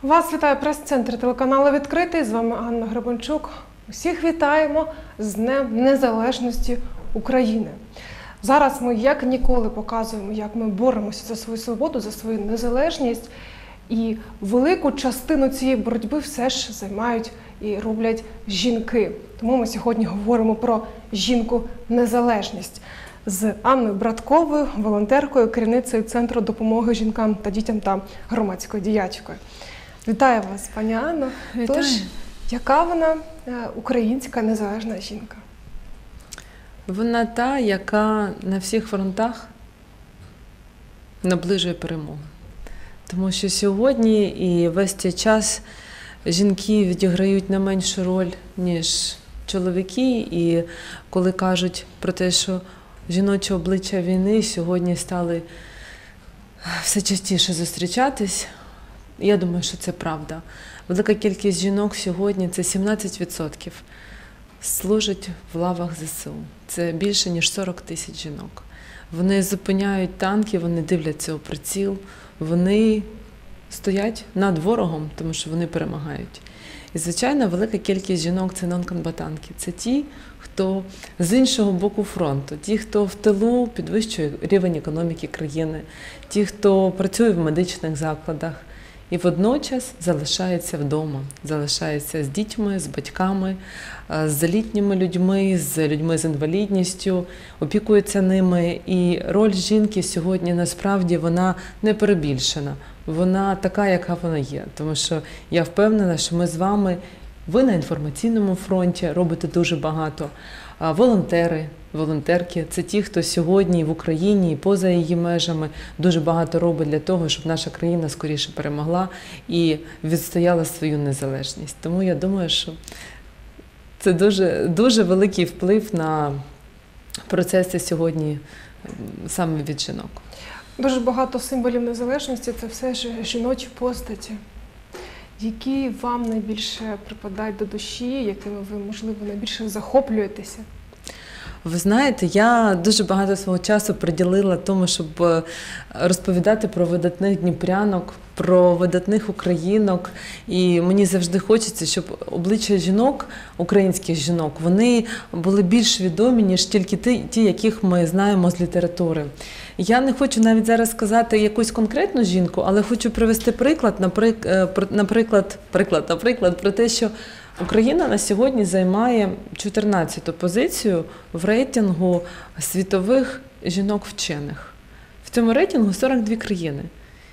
Вас вітає прес-центр телеканалу «Відкритий». З вами Анна Гребенчук. Усіх вітаємо з Днем Незалежності України. Зараз ми як ніколи показуємо, як ми боремося за свою свободу, за свою незалежність. І велику частину цієї боротьби все ж займають і роблять жінки. Тому ми сьогодні говоримо про жінку-незалежність з Анною Братковою, волонтеркою, керівницею Центру допомоги жінкам та дітям та громадською діячкою. Вітаю вас, пані Анно. Вітаю. Тож, яка вона українська незалежна жінка? Вона та, яка на всіх фронтах наближує перемогу. Тому що сьогодні і весь цей час жінки відіграють не меншу роль, ніж чоловіки. І коли кажуть про те, що жіноче обличчя війни сьогодні стали все частіше зустрічатись, я думаю, що це правда. Велика кількість жінок сьогодні, це 17%, служать в лавах ЗСУ. Це більше, ніж 40 тисяч жінок. Вони зупиняють танки, вони дивляться у приціл, вони стоять над ворогом, тому що вони перемагають. І, звичайно, велика кількість жінок – це нонкомбатантки. Це ті, хто з іншого боку фронту, ті, хто в тилу підвищує рівень економіки країни, ті, хто працює в медичних закладах, і водночас залишається вдома, залишається з дітьми, з батьками, з літніми людьми, з людьми з інвалідністю, опікується ними. І роль жінки сьогодні насправді вона не перебільшена, вона така, яка вона є. Тому що я впевнена, що ми з вами, ви на інформаційному фронті робите дуже багато. Волонтери, волонтерки – це ті, хто сьогодні в Україні і поза її межами дуже багато робить для того, щоб наша країна скоріше перемогла і відстояла свою незалежність. Тому я думаю, що це дуже великий вплив на процеси сьогодні саме від жінок. Дуже багато символів незалежності – це все ж жіночі постаті. Які вам найбільше припадають до душі, якими ви, можливо, найбільше захоплюєтеся? Ви знаєте, я дуже багато свого часу приділила тому, щоб розповідати про видатних дніпрянок, про видатних українок. І мені завжди хочеться, щоб обличчя жінок, українських жінок, вони були більш відомі, ніж тільки ті, яких ми знаємо з літератури. Я не хочу навіть зараз сказати якусь конкретну жінку, але хочу привести приклад, наприклад, про те, що Україна на сьогодні займає 14-ту позицію в рейтингу світових жінок-вчених. В цьому рейтингу 42 країни.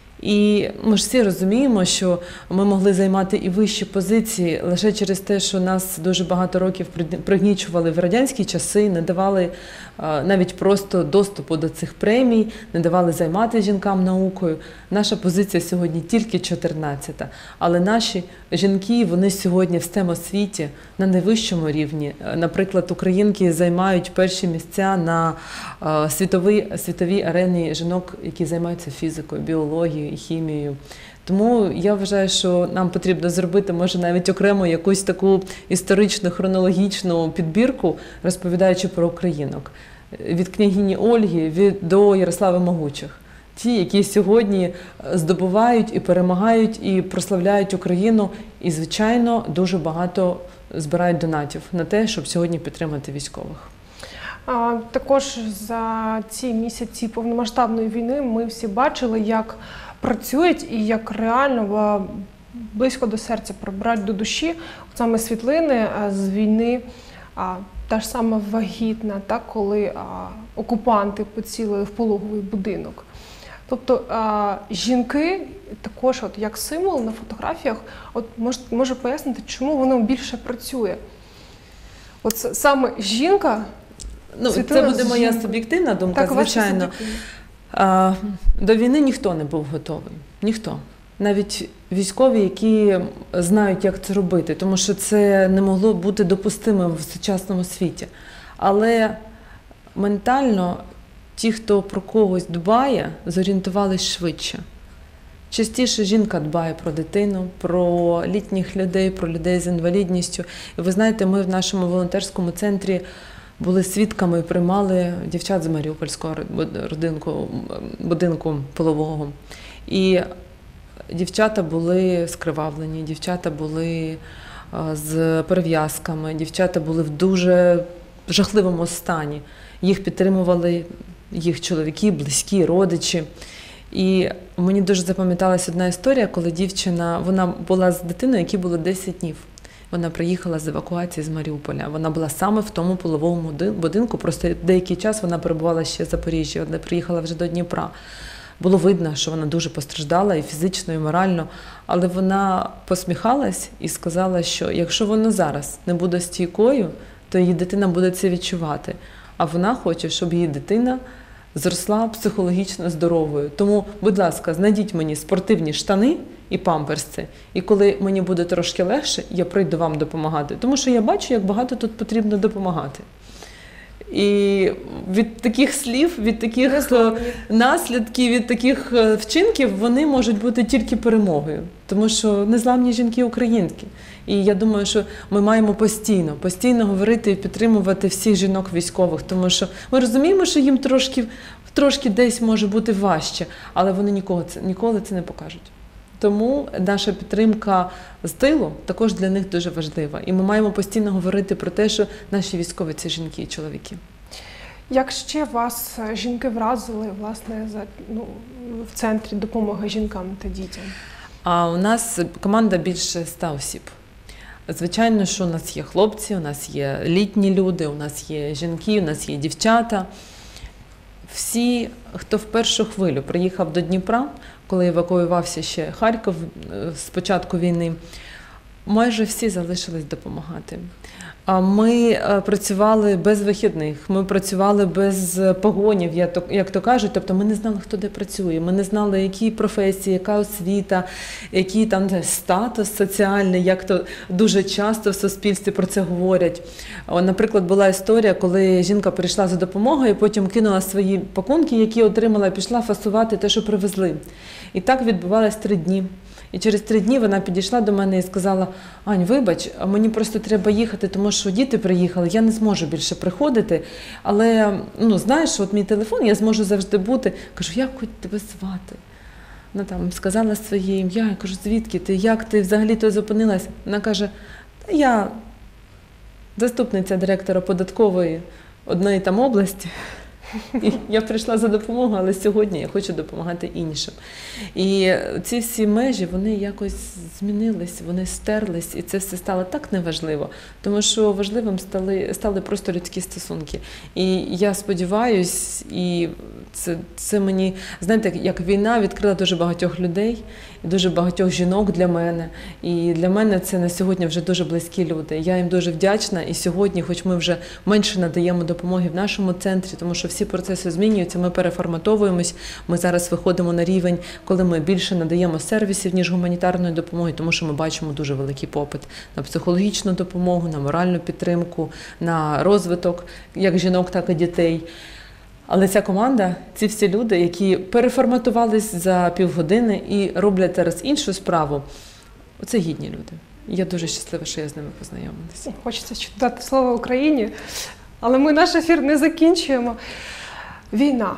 І ми ж всі розуміємо, що ми могли займати і вищі позиції лише через те, що нас дуже багато років пригнічували в радянські часи, не давали навіть просто доступу до цих премій, не давали займатися жінкам наукою. Наша позиція сьогодні тільки 14-та. Але наші жінки, вони сьогодні в STEM-освіті на найвищому рівні. Наприклад, українки займають перші місця на світовій арені жінок, які займаються фізикою, біологією і хімією. Тому я вважаю, що нам потрібно зробити, може, навіть окремо якусь таку історичну, хронологічну підбірку, розповідаючи про українок. Від княгині Ольги до Ярослави Могучих. Ті, які сьогодні здобувають і перемагають, і прославляють Україну, і, звичайно, дуже багато збирають донатів на те, щоб сьогодні підтримати військових. Також за ці місяці повномасштабної війни ми всі бачили, як працюють і як реально близько до серця прибирають до душі саме світлини з війни. Та ж сама вагітна, так, коли окупанти поцілили в пологовий будинок. Тобто жінки також як символ на фотографіях, може пояснити, чому воно більше працює? От саме жінка... Це буде моя суб'єктивна думка, так, звичайно. До війни ніхто не був готовий. Ніхто. Навіть військові, які знають, як це робити, тому що це не могло бути допустимим в сучасному світі. Але ментально ті, хто про когось дбає, зорієнтувались швидше. Частіше жінка дбає про дитину, про літніх людей, про людей з інвалідністю. І ви знаєте, ми в нашому волонтерському центрі були свідками і приймали дівчат з Маріупольського будинку полового. І дівчата були скривавлені, дівчата були з перев'язками, дівчата були в дуже жахливому стані. Їх підтримували їх чоловіки, близькі, родичі. І мені дуже запам'яталась одна історія, коли дівчина, вона була з дитиною, якій було 10 днів. Вона приїхала з евакуації з Маріуполя. Вона була саме в тому пологовому будинку, просто деякий час вона перебувала ще в Запоріжжі, вона приїхала вже до Дніпра. Було видно, що вона дуже постраждала і фізично, і морально, але вона посміхалась і сказала, що якщо вона зараз не буде стійкою, то її дитина буде це відчувати. А вона хоче, щоб її дитина зросла психологічно здоровою. Тому, будь ласка, знайдіть мені спортивні штани і памперси. І коли мені буде трошки легше, я прийду вам допомагати. Тому що я бачу, як багато тут потрібно допомагати. І від таких слів, від таких наслідків, від таких вчинків вони можуть бути тільки перемогою. Тому що незламні жінки українки. І я думаю, що ми маємо постійно говорити і підтримувати всіх жінок військових. Тому що ми розуміємо, що їм трошки десь може бути важче, але вони ніколи це не покажуть. Тому наша підтримка з тилу також для них дуже важлива. І ми маємо постійно говорити про те, що наші військові – це жінки і чоловіки. Як ще вас жінки вразили, власне, в центрі допомоги жінкам та дітям? А у нас команда більше 100 осіб. Звичайно, що у нас є хлопці, у нас є літні люди, у нас є жінки, у нас є дівчата. Всі, хто в першу хвилю приїхав до Дніпра, коли евакуювався ще Харків з початку війни, майже всі залишились допомагати. Ми працювали без вихідних, ми працювали без погонів, як то кажуть. Тобто ми не знали, хто де працює, ми не знали, які професії, яка освіта, який там статус соціальний, як то дуже часто в суспільстві про це говорять. Наприклад, була історія, коли жінка прийшла за допомогою, потім кинула свої пакунки, які отримала, і пішла фасувати те, що привезли. І так відбувалось 3 дні. І через 3 дні вона підійшла до мене і сказала: Ань, вибач, мені просто треба їхати, тому що діти приїхали, я не зможу більше приходити, але, знаєш, от мій телефон, я зможу завжди бути. Кажу, як хоч тебе звати? Вона там сказала своє ім'я, я кажу, звідки ти, як ти взагалі-то зупинилась? Вона каже, я заступниця директора податкової одної там області. І я прийшла за допомогою, але сьогодні я хочу допомагати іншим. І ці всі межі, вони якось змінились, вони стерлись, і це все стало так неважливо, тому що важливим стали просто людські стосунки. І я сподіваюсь, і це мені, знаєте, як війна відкрила дуже багатьох людей, і дуже багатьох жінок для мене. І для мене це на сьогодні вже дуже близькі люди. Я їм дуже вдячна, і сьогодні, хоч ми вже менше надаємо допомоги в нашому центрі, тому що всі процеси змінюються, ми переформатовуємось, ми зараз виходимо на рівень, коли ми більше надаємо сервісів, ніж гуманітарної допомоги, тому що ми бачимо дуже великий попит на психологічну допомогу, на моральну підтримку, на розвиток як жінок, так і дітей. Але ця команда, ці всі люди, які переформатувались за півгодини і роблять зараз іншу справу, це гідні люди. Я дуже щаслива, що я з ними познайомилася. Хочеться дати слово Україні, але ми наш ефір не закінчуємо. Війна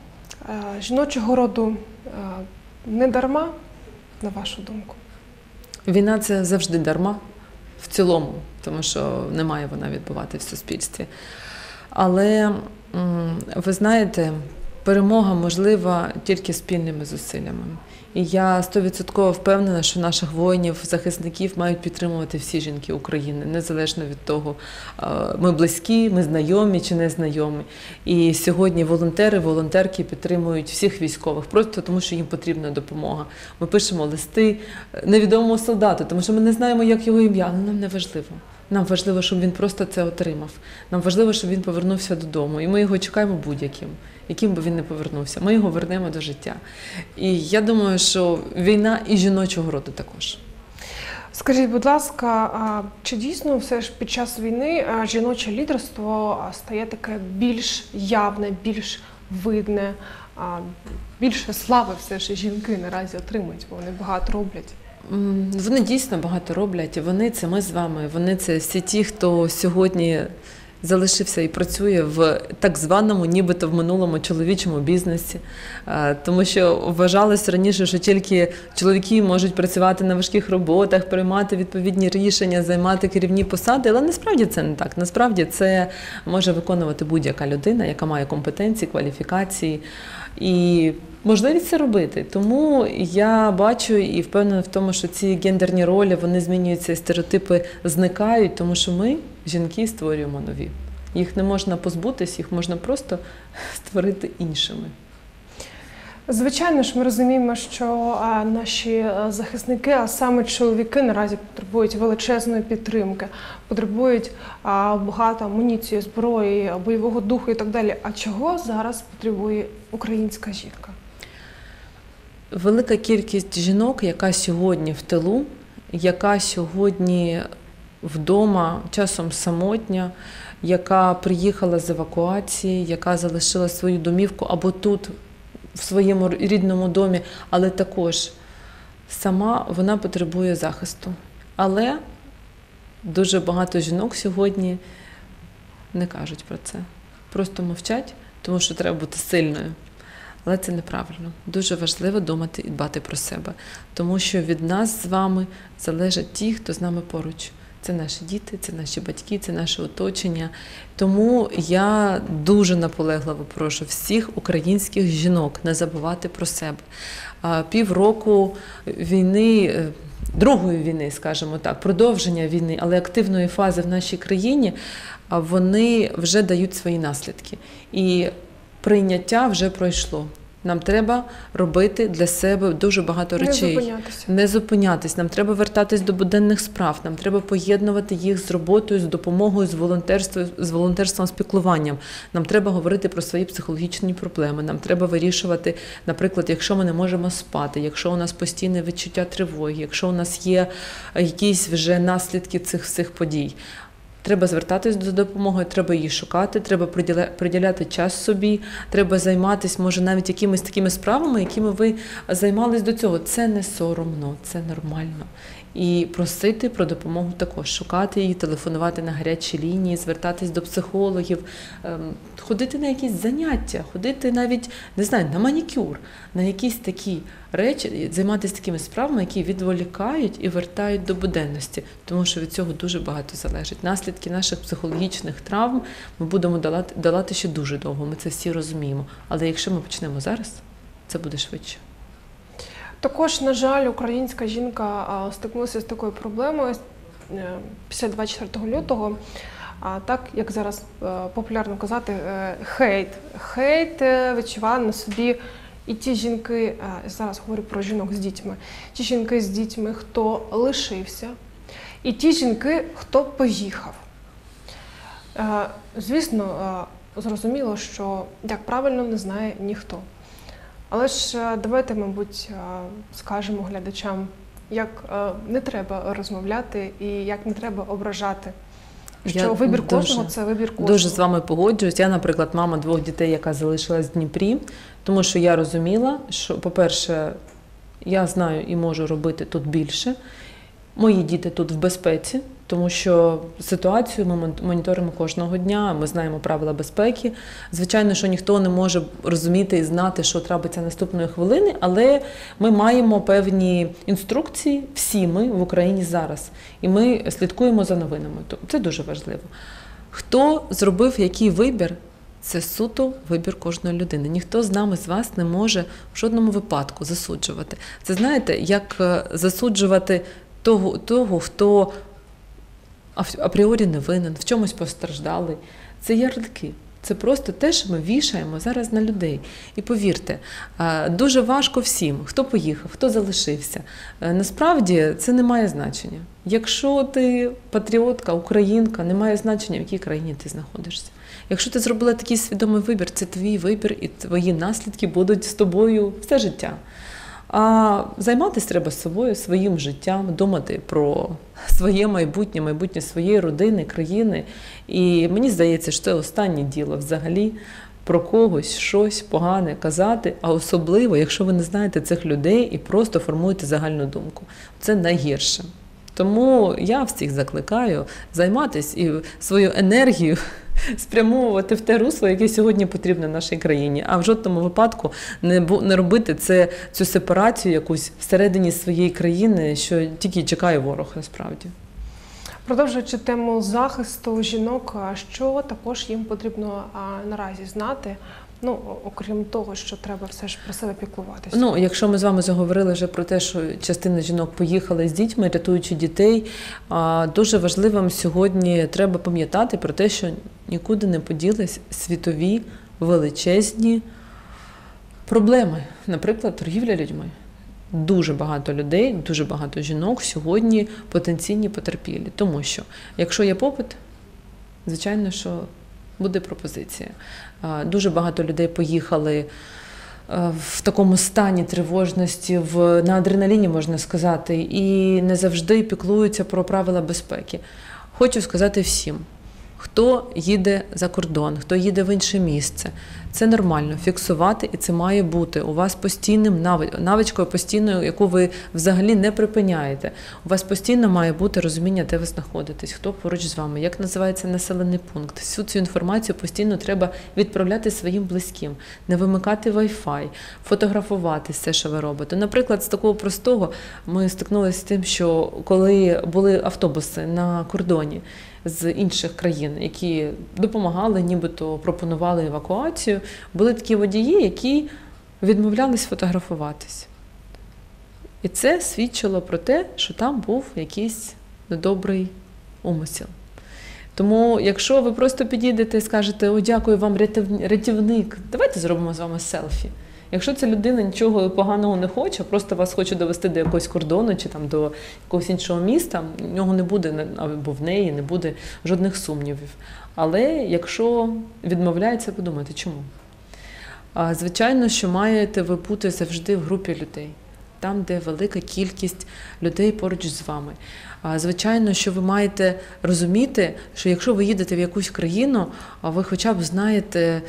жіночого роду не дарма, на вашу думку? Війна – це завжди дарма в цілому, тому що не має вона відбувати в суспільстві. Але, ви знаєте, перемога можлива тільки спільними зусиллями. І я 100% впевнена, що наших воїнів, захисників мають підтримувати всі жінки України, незалежно від того, ми близькі, ми знайомі чи не знайомі. І сьогодні волонтери, волонтерки підтримують всіх військових, просто тому що їм потрібна допомога. Ми пишемо листи невідомому солдату, тому що ми не знаємо, як його ім'я, але нам не важливо. Нам важливо, щоб він просто це отримав. Нам важливо, щоб він повернувся додому. І ми його чекаємо будь-яким, яким би він не повернувся. Ми його вернемо до життя. І я думаю, що війна і жіночого роду також. Скажіть, будь ласка, чи дійсно все ж під час війни жіноче лідерство стає таке більш явне, більш видне, більше слави все ж жінки наразі отримують, бо вони багато роблять? Вони дійсно багато роблять. Вони – це ми з вами. Вони – це всі ті, хто сьогодні залишився і працює в так званому, нібито в минулому чоловічому бізнесі. Тому що вважалось раніше, що тільки чоловіки можуть працювати на важких роботах, приймати відповідні рішення, займати керівні посади, але насправді це не так. Насправді це може виконувати будь-яка людина, яка має компетенції, кваліфікації і можливість це робити. Тому я бачу і впевнена в тому, що ці гендерні ролі, вони змінюються і стереотипи зникають, тому що ми, жінки, створюємо нові. Їх не можна позбутись, їх можна просто створити іншими. Звичайно ж, ми розуміємо, що наші захисники, а саме чоловіки, наразі потребують величезної підтримки, потребують багато амуніції, зброї, бойового духу і так далі. А чого зараз потребує українська жінка? Велика кількість жінок, яка сьогодні в тилу, яка сьогодні вдома, часом самотня, яка приїхала з евакуації, яка залишила свою домівку або тут, в своєму рідному домі, але також сама вона потребує захисту. Але дуже багато жінок сьогодні не кажуть про це. Просто мовчать, тому що треба бути сильною. Але це неправильно. Дуже важливо думати і дбати про себе. Тому що від нас з вами залежать ті, хто з нами поруч. Це наші діти, це наші батьки, це наше оточення. Тому я дуже наполегливо прошу всіх українських жінок не забувати про себе. Півроку війни, другої війни, скажімо так, продовження війни, але активної фази в нашій країні, вони вже дають свої наслідки. І прийняття вже пройшло. Нам треба робити для себе дуже багато речей. Не зупинятись. Нам треба вертатись до буденних справ. Нам треба поєднувати їх з роботою, з допомогою, з волонтерством, з піклуванням. Нам треба говорити про свої психологічні проблеми. Нам треба вирішувати, наприклад, якщо ми не можемо спати, якщо у нас постійне відчуття тривоги, якщо у нас є якісь вже наслідки цих всіх подій. Треба звертатись до допомоги, треба її шукати, треба приділяти час собі, треба займатися, може, навіть якимись такими справами, якими ви займались до цього. Це не соромно, це нормально. І просити про допомогу також, шукати її, телефонувати на гарячі лінії, звертатись до психологів, ходити на якісь заняття, ходити навіть, не знаю, на манікюр, на якісь такі речі, займатися такими справами, які відволікають і вертають до буденності, тому що від цього дуже багато залежить. Наслідки наших психологічних травм ми будемо долати ще дуже довго, ми це всі розуміємо. Але якщо ми почнемо зараз, це буде швидше. Також, на жаль, українська жінка стикнулася з такою проблемою після 24 лютого, так, як зараз популярно казати, хейт. Хейт відчували на собі і ті жінки, зараз говорю про жінок з дітьми, ті жінки з дітьми, хто лишився, і ті жінки, хто поїхав. Звісно, зрозуміло, що як правильно не знає ніхто. Але ж давайте, мабуть, скажемо глядачам, як не треба розмовляти і як не треба ображати. Що вибір кожного – це вибір кожного. Дуже з вами погоджуюсь. Я, наприклад, мама 2 дітей, яка залишилась в Дніпрі, тому що я розуміла, що, по-перше, я знаю і можу робити тут більше. Мої діти тут в безпеці, тому що ситуацію ми моніторимо кожного дня, ми знаємо правила безпеки. Звичайно, що ніхто не може розуміти і знати, що трапиться наступної хвилини, але ми маємо певні інструкції, всі ми в Україні зараз, і ми слідкуємо за новинами. Це дуже важливо. Хто зробив який вибір, це суто вибір кожної людини. Ніхто з нами, з вас не може в жодному випадку засуджувати. Це, знаєте, як засуджувати того, хто апріорі не винен, в чомусь постраждалий. Це ярлики. Це просто те, що ми вішаємо зараз на людей. І повірте, дуже важко всім, хто поїхав, хто залишився. Насправді це не має значення. Якщо ти патріотка, українка, не має значення, в якій країні ти знаходишся. Якщо ти зробила такий свідомий вибір, це твій вибір і твої наслідки будуть з тобою все життя. А займатися треба собою, своїм життям, думати про своє майбутнє, майбутнє своєї родини, країни. І мені здається, що це останнє діло взагалі про когось, щось погане казати, а особливо, якщо ви не знаєте цих людей і просто формуєте загальну думку. Це найгірше. Тому я всіх закликаю займатися і свою енергію спрямовувати в те русло, яке сьогодні потрібно нашій країні. А в жодному випадку не робити цю сепарацію якусь всередині своєї країни, що тільки чекає ворог насправді. Продовжуючи тему захисту жінок, що також їм потрібно наразі знати? Ну, окрім того, що треба все ж про себе піклуватися. Ну, якщо ми з вами заговорили вже про те, що частина жінок поїхала з дітьми, рятуючи дітей, дуже важливим сьогодні треба пам'ятати про те, що нікуди не поділись світові величезні проблеми. Наприклад, торгівля людьми. Дуже багато людей, дуже багато жінок сьогодні потенційні потерпілі. Тому що, якщо є попит, звичайно, що буде пропозиція. Дуже багато людей поїхали в такому стані тривожності, на адреналіні, можна сказати, і не завжди піклуються про правила безпеки. Хочу сказати всім, хто їде за кордон, хто їде в інше місце, це нормально фіксувати, і це має бути у вас постійним навичкою постійною, яку ви взагалі не припиняєте. У вас постійно має бути розуміння, де ви знаходитесь, хто поруч з вами, як називається населений пункт. Всю цю інформацію постійно треба відправляти своїм близьким, не вимикати Wi-Fi, фотографувати все, що ви робите. Наприклад, з такого простого ми стикнулися з тим, що коли були автобуси на кордоні з інших країн, які допомагали, нібито пропонували евакуацію, були такі водії, які відмовлялись фотографуватись. І це свідчило про те, що там був якийсь недобрий умисел. Тому, якщо ви просто підійдете і скажете: «О, дякую вам, рятівник, давайте зробимо з вами селфі». Якщо ця людина нічого поганого не хоче, просто вас хоче довести до якогось кордону чи там до якогось іншого міста, в нього не буде, або в неї не буде жодних сумнівів. Але якщо відмовляється, подумайте, чому? Звичайно, що маєте ви бути завжди в групі людей, там, де велика кількість людей поруч з вами. Звичайно, що ви маєте розуміти, що якщо ви їдете в якусь країну, ви хоча б знаєте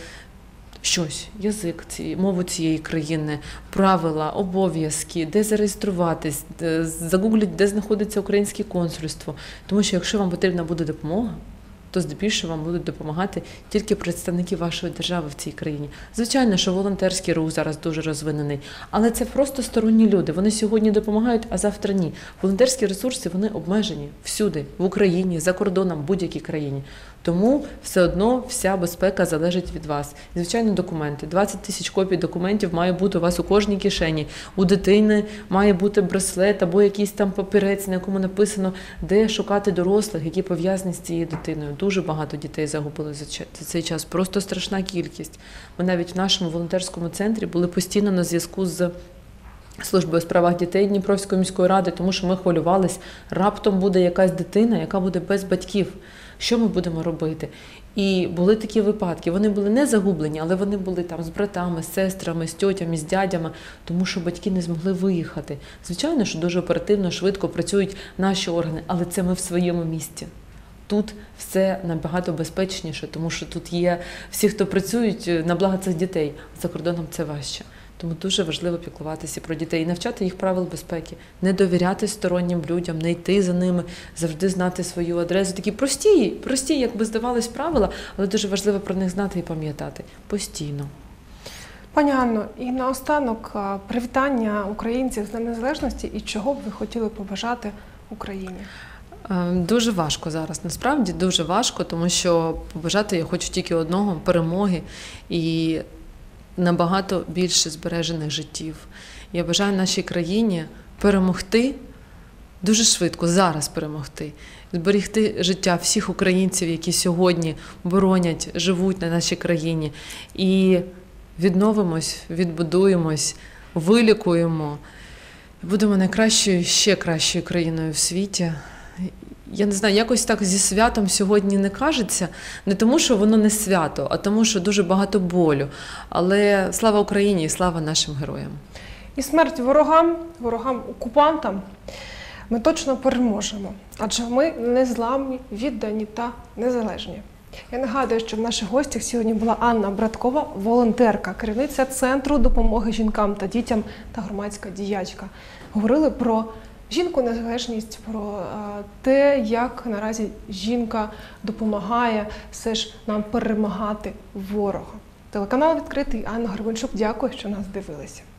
щось, язик, мову цієї країни, правила, обов'язки, де зареєструватись, загугліть, де знаходиться українське консульство. Тому що якщо вам потрібна буде допомога, то здебільшого вам будуть допомагати тільки представники вашої держави в цій країні. Звичайно, що волонтерський рух зараз дуже розвинений, але це просто сторонні люди. Вони сьогодні допомагають, а завтра ні. Волонтерські ресурси, вони обмежені всюди, в Україні, за кордоном, в будь-якій країні. Тому все одно вся безпека залежить від вас. І, звичайно, документи. 20 тисяч копій документів має бути у вас у кожній кишені. У дитини має бути браслет або якийсь там папірець, на якому написано, де шукати дорослих, які пов'язані з цією дитиною. Дуже багато дітей загубили за цей час. Просто страшна кількість. Ми навіть в нашому волонтерському центрі були постійно на зв'язку з Службою у справах дітей Дніпровської міської ради, тому що ми хвилювались, раптом буде якась дитина, яка буде без батьків. Що ми будемо робити? І були такі випадки. Вони були не загублені, але вони були там з братами, з сестрами, з тьотями, з дядями, тому що батьки не змогли виїхати. Звичайно, що дуже оперативно, швидко працюють наші органи, але це ми в своєму місті. Тут все набагато безпечніше, тому що тут є всі, хто працюють на благо цих дітей. За кордоном це важче. Тому дуже важливо піклуватися про дітей і навчати їх правил безпеки, не довіряти стороннім людям, не йти за ними, завжди знати свою адресу. Такі прості, як би здавалось, правила, але дуже важливо про них знати і пам'ятати постійно. Пані Анно, і наостанок привітання українців з Днем Незалежності і чого б ви хотіли побажати Україні? Дуже важко зараз, насправді дуже важко, тому що побажати я хочу тільки одного – перемоги і набагато більше збережених життів. Я бажаю нашій країні перемогти дуже швидко, зараз перемогти, зберегти життя всіх українців, які сьогодні боронять, живуть на нашій країні. І відновимось, відбудуємось, вилікуємо, будемо найкращою, ще кращою країною в світі. Я не знаю, якось так зі святом сьогодні не кажеться, не тому, що воно не свято, а тому, що дуже багато болю. Але слава Україні і слава нашим героям. І смерть ворогам-окупантам ми точно переможемо, адже ми незламні, віддані та незалежні. Я нагадую, що в наших гостях сьогодні була Анна Браткова, волонтерка, керівниця Центру допомоги жінкам та дітям та громадська діячка. Говорили про жінку незалежність, про те, як наразі жінка допомагає все ж нам перемагати ворога. Телеканал відкритий. Анна Гребенчук, дякую, що нас дивилися.